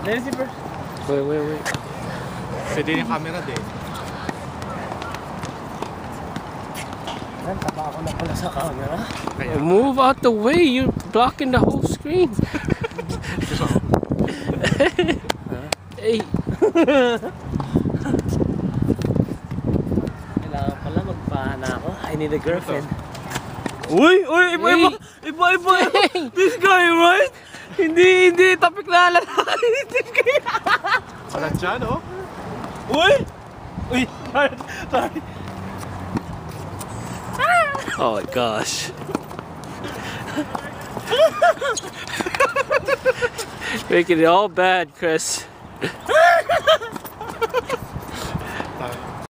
Let me see first. Wait. Pwede yung camera din. Taba ako na pala sa camera. Move out the way. You're blocking the whole screen. Hey. Kailangan pala magpahana ako. I need a girlfriend. Uy, iba. This guy, right? Hindi, topic na lalaki. This guy. Wala dyan, oh. Uy, sorry. Oh my gosh. Making it all bad, Chris.